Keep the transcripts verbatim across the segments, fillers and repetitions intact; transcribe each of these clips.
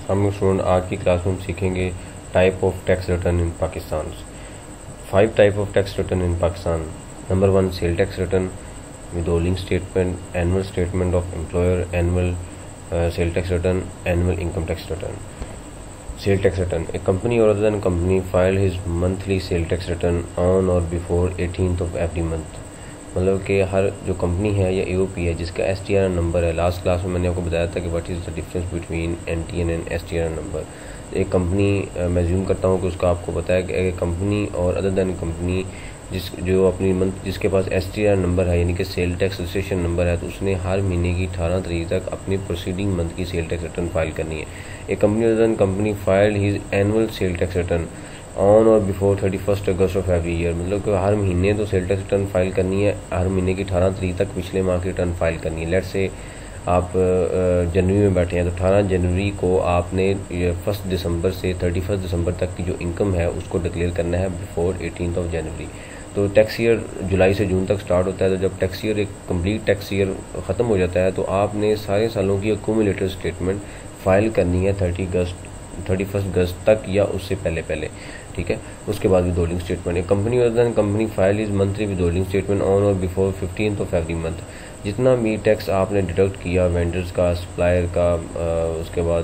हम स्टूडेंट आज की क्लास में हम सीखेंगे type of tax return in Pakistan. Five type of tax return in Pakistan. Number one, sale tax return, withholding statement, annual statement of employer, annual sale tax return, annual income tax return. Sale tax return, A company और other than company file his monthly sale tax return on और before eighteenth of every month. मतलब कि हर जो company है या AOP है जिसका S T R number है, लास्ट क्लास में मैंने आपको बताया था कि what is the difference between N T N and S T R number. एक कंपनी, मैं ज्यूम करता हूँ कि उसका आपको पता है कि एक कंपनी और अदर देन कंपनी जिस जो अपनी मंथ जिसके पास एस टी आर नंबर है यानी कि सेल टैक्स रजिस्ट्रेशन नंबर है, तो उसने हर महीने की अठारह तारीख तक अपनी प्रोसीडिंग मंथ की सेल टैक्स रिटर्न फाइल करनी है। एक company other than company file his annual sale tax return on और before thirty first August of every year. मतलब कि हर महीने तो सेल टैक्स रिटर्न फाइल करनी है, हर महीने की अठारह तारीख तक पिछले माह की रिटर्न फाइल करनी है। लेट से आप जनवरी में बैठे हैं तो अठारह जनवरी को आपने फर्स्ट दिसंबर से थर्टी फर्स्ट दिसंबर तक की जो इनकम है उसको डिक्लेयर करना है बिफोर एटीनथ ऑफ जनवरी। तो टैक्स ईयर जुलाई से जून तक स्टार्ट होता है, तो जब टैक्स ईयर एक कंप्लीट टैक्स ईयर ख़त्म हो जाता है तो आपने सारे सालों की एक्यूमुलेटेड स्टेटमेंट फाइल करनी है thirty August thirty first August तक या उससे पहले पहले, ठीक है। उसके बाद विदहोल्डिंग स्टेटमेंट, एक company other than company file is monthly withholding statement on और before fifteenth of every month. जितना भी टैक्स आपने डिडक्ट किया वेंडर्स का, सप्लायर का, उसके बाद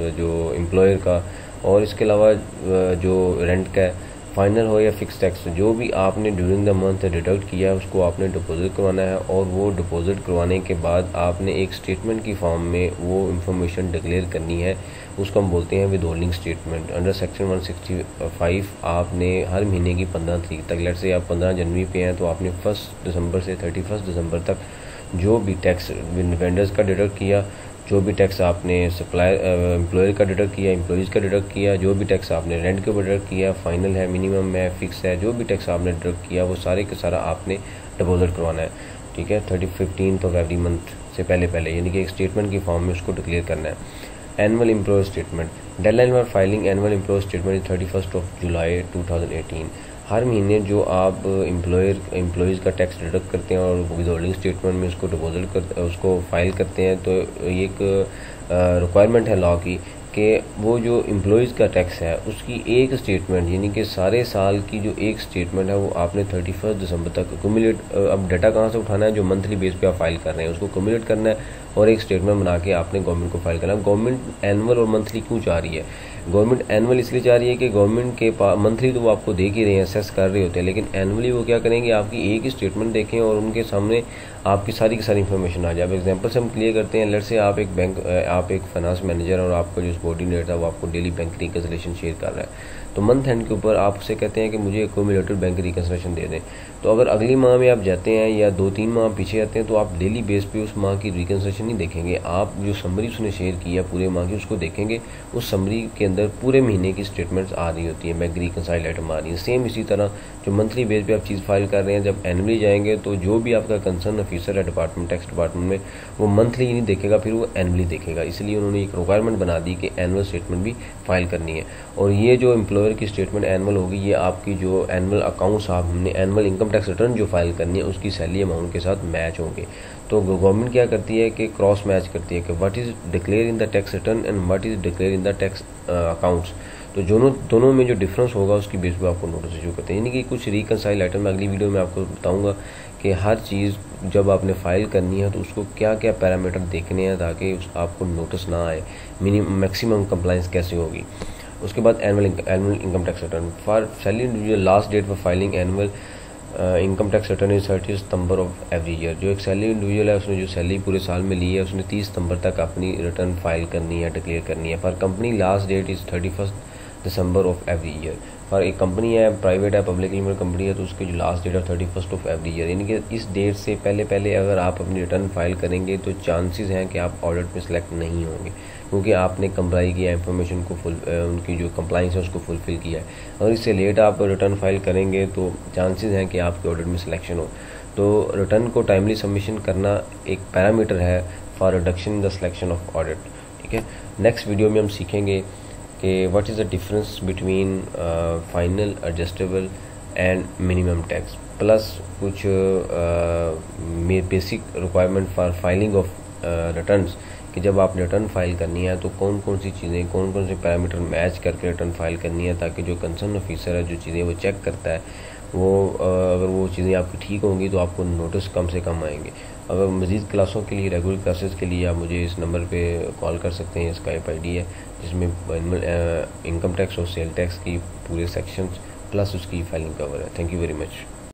जो एम्प्लॉयर का और इसके अलावा जो रेंट का फाइनल हो या फिक्स टैक्स, जो भी आपने ड्यूरिंग द मंथ डिडक्ट किया है उसको आपने डिपॉजिट करवाना है। और वो डिपॉजिट करवाने के बाद आपने एक स्टेटमेंट की फॉर्म में वो इंफॉर्मेशन डिक्लेयर करनी है, उसको हम बोलते हैं withholding statement. Under section one sixty five आपने हर महीने की पंद्रह तारीख तक, लेट से आप पंद्रह जनवरी पे हैं तो आपने फर्स्ट दिसंबर से थर्टी फर्स्ट दिसंबर तक जो भी टैक्स वेंडर्स का डिडक्ट किया, जो भी टैक्स आपने सप्लायर एम्प्लॉयर का डिडक्ट किया, एम्प्लॉइज़ का डिडक्ट किया, जो भी टैक्स आपने रेंट के ऊपर डिडक्ट किया, फाइनल है, मिनिमम है, फिक्स है, जो भी टैक्स आपने डिडक्ट किया वो सारे के सारा आपने डिपॉजिट करवाना है, ठीक है। Thirty fifteen of every month से पहले पहले यानी कि एक स्टेटमेंट की फॉर्म में उसको डिक्लेयर करना है। Annual employer statement, deadline for filing annual employer statement thirty first of July two thousand eighteen. हर महीने जो आप एम्प्लॉयर एम्प्लॉइज़ का टैक्स डिडक्ट करते हैं और विदहोल्डिंग स्टेटमेंट में उसको डिपॉजिट कर उसको फाइल करते हैं, तो ये एक रिक्वायरमेंट है लॉ की कि वो जो एम्प्लॉइज़ का टैक्स है उसकी एक स्टेटमेंट यानी कि सारे साल की जो एक स्टेटमेंट है वो आपने थर्टी फर्स्ट दिसंबर तक एक्यूमुलेट, अब डाटा कहाँ से उठाना है, जो मंथली बेस पे आप फाइल कर रहे हैं उसको एक्यूमुलेट करना है और एक स्टेटमेंट बना के आपने गवर्नमेंट को फाइल करना है। गवर्नमेंट एनुअल और मंथली क्यों चाह रही है? गवर्नमेंट एनुअल इसलिए चाह रही है कि गवर्नमेंट के पास मंथली तो वो आपको देख ही रहे हैं, असेस कर रहे होते हैं, लेकिन एनुअली वो क्या करेंगे, आपकी एक ही स्टेटमेंट देखें और उनके सामने आपकी सारी की सारी इन्फॉर्मेशन आ जाए। अब एग्जांपल से हम क्लियर करते हैं, लेट से आप एक बैंक आप एक फाइनेंस मैनेजर और आपका जो सबॉर्डिनेट है वो आपको डेली बैंक रिकन्सिलेशन शेयर कर रहा है, तो मंथ एंड के ऊपर आपसे कहते हैं कि मुझे एक्यूमुलेटेड बैंक रिकन्सिलेशन दे दें। तो अगर अगली माह में आप जाते हैं या दो तीन माह पीछे जाते हैं तो आप डेली बेस पे उस माह की रिकन्सिलेशन नहीं देखेंगे, आप जो समरी उसने शेयर किया पूरे माह की उसको देखेंगे। उस समरी के अंदर पूरे महीने की स्टेटमेंट्स आ रही होती है, बैंक रिकन्साइल आइटम आ रही है। सेम इसी तरह जो मंथली बेस पे आप चीज़ फाइल कर रहे हैं, जब एनुअली जाएंगे तो जो भी आपका कंसर्न ऑफिसर है डिपार्टमेंट टैक्स डिपार्टमेंट में वो मंथली ही नहीं देखेगा, फिर वो एनुअली देखेगा। इसलिए उन्होंने एक रिक्वायरमेंट बना दी कि एनुअल स्टेटमेंट भी फाइल करनी है। और ये जो एम्प्लॉयर की स्टेटमेंट एनुअल होगी, ये आपकी जो एनुअल अकाउंट्स आप हमने एनुअल इनकम टैक्स रिटर्न जो फाइल करनी है उसकी सैलरी अमाउंट के साथ मैच होंगे। तो गवर्नमेंट क्या करती है कि क्रॉस मैच करती है कि what is declare in the tax return and what is declare in the tax accounts. तो दोनों दोनों में जो डिफरेंस होगा उसकी बेस पे आपको नोटिस इशू करते हैं। यानी कि कुछ रिकन्साइल आइटम मैं अगली वीडियो में आपको बताऊंगा कि हर चीज़ जब आपने फाइल करनी है तो उसको क्या क्या पैरामीटर देखने हैं ताकि आपको नोटिस ना आए, मिनिमम मैक्सिमम कंप्लाइंस कैसे होगी। उसके बाद annual annual income tax return for salary individual, last date for filing annual income tax return is thirty September of every year. जो एक सैलरी इंडिविजुअल है उसने जो सैलरी पूरे साल में ली है उसने तीस सितंबर तक अपनी रिटर्न फाइल करनी है, डिक्लेयर करनी है। For company last date is thirty first December of every year. और एक कंपनी है, प्राइवेट है, पब्लिक लिमिटेड कंपनी है, तो उसकी जो लास्ट डेट है thirty first of every year. यानी कि इस डेट से पहले पहले अगर आप अपनी रिटर्न फाइल करेंगे तो चांसेस हैं कि आप ऑडिट में सिलेक्ट नहीं होंगे, क्योंकि आपने कंप्लाई किया, इंफॉर्मेशन को फुल उनकी जो कंप्लाइंस है उसको फुलफिल किया है। अगर इससे लेट आप रिटर्न फाइल करेंगे तो चांसेस हैं कि आपके ऑडिट में सिलेक्शन हो। तो रिटर्न को टाइमली सबमिशन करना एक पैरामीटर है for reduction in the selection of audit, ठीक है। नेक्स्ट वीडियो में हम सीखेंगे कि what is the difference between final, adjustable and minimum tax, plus कुछ basic requirement for filing of returns कि जब आप रिटर्न फाइल करनी है तो कौन कौन सी चीज़ें, कौन कौन से पैरामीटर मैच करके रिटर्न फाइल करनी है, ताकि जो कंसर्न ऑफिसर है जो चीज़ें वो चेक करता है वो अगर वो चीज़ें आपकी ठीक होंगी तो आपको नोटिस कम से कम आएंगे। अगर मज़ीद क्लासों के लिए, रेगुलर क्लासेस के लिए आप मुझे इस नंबर पे कॉल कर सकते हैं। स्काइप आईडी है जिसमें इनकम टैक्स और सेल टैक्स की पूरे सेक्शंस प्लस उसकी फाइलिंग कवर है। Thank you very much.